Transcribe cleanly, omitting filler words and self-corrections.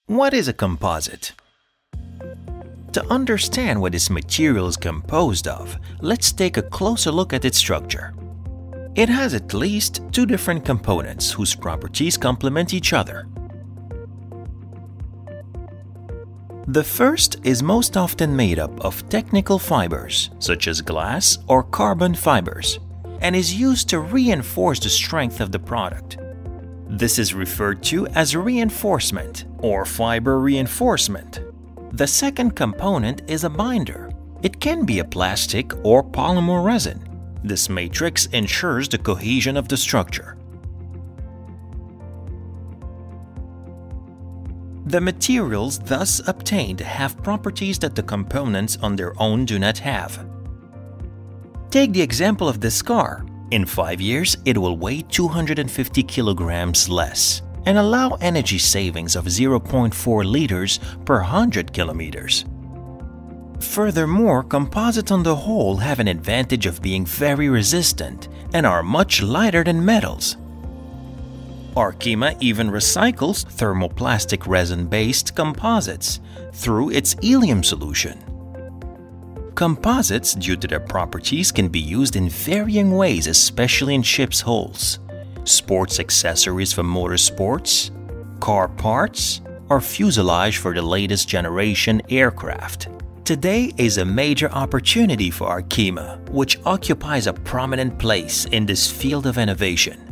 What is a composite? To understand what this material is composed of, let's take a closer look at its structure. It has at least two different components whose properties complement each other. The first is most often made up of technical fibers, such as glass or carbon fibers, and is used to reinforce the strength of the product. This is referred to as reinforcement or fiber reinforcement. The second component is a binder. It can be a plastic or polymer resin. This matrix ensures the cohesion of the structure. The materials thus obtained have properties that the components on their own do not have. Take the example of this car. In 5 years, it will weigh 250 kilograms less and allow energy savings of 0.4 liters per 100 kilometers. Furthermore, composites on the whole have an advantage of being very resistant and are much lighter than metals. Arkema even recycles thermoplastic resin-based composites through its helium solution. Composites, due to their properties, can be used in varying ways, especially in ship's hulls, sports accessories for motorsports, car parts, or fuselage for the latest generation aircraft. Today is a major opportunity for Arkema, which occupies a prominent place in this field of innovation.